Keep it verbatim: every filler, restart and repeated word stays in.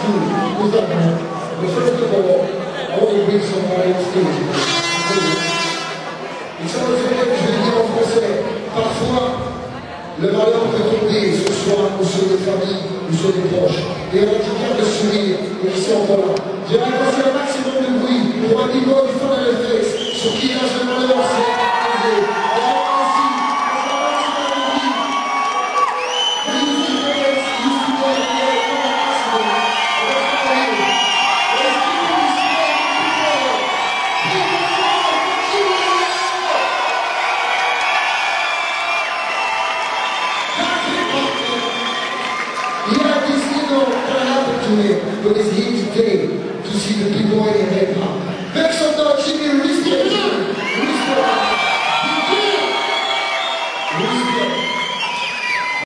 school, who's that man? But first of all, I want to bring somebody on stage. Il semble que je vais dire en français, parfois, le malheur peut tomber sur soi ou sur des familles ou sur des proches. Et on a du bien de sourire, et ils sont encore là. J'aimerais passer un maximum de bruit pour un niveau de fun à l'effet sur qui lâche le malheur s'est imposé. But it's here today to see the people in hip hop.